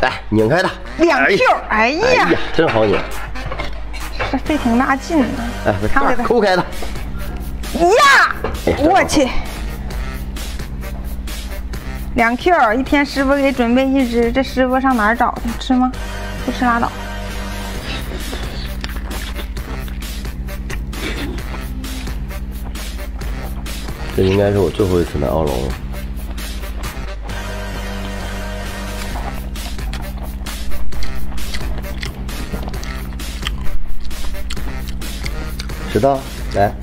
来拧开它。 2 Q， 哎呀， 真好拧。 这费挺大劲呢。 哎，把抠开它。 呀，我去。2 Q， 一天师傅给准备1只，这师傅上哪儿找去？吃吗？不吃拉倒。 这应该是我最后一次买奥龙了。知道，来。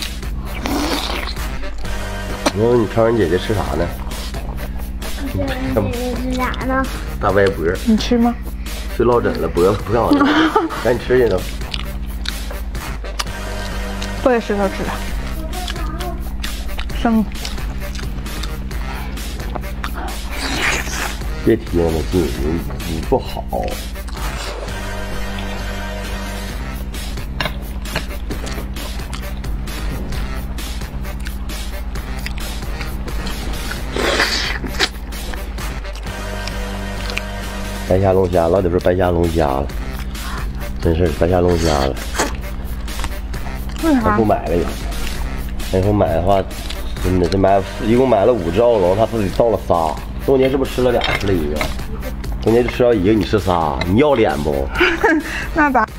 你说你超人姐姐吃啥呢？ 超人姐姐吃啥呢？ 大歪脖。 你吃吗？ 睡落枕了，脖子不让我吃，赶紧吃去都。 不给石头吃了。生。 别提了，你不好。白虾龙虾，老得说白虾龙虾了，真是白虾龙虾了。 为啥？ 他不买了也。那以后买的话，真的这一共买了5只奥龙，他自己到了仨。中间是不是吃了2，吃了1个？中间就吃了1个，你吃仨，你要脸不？ 那咋？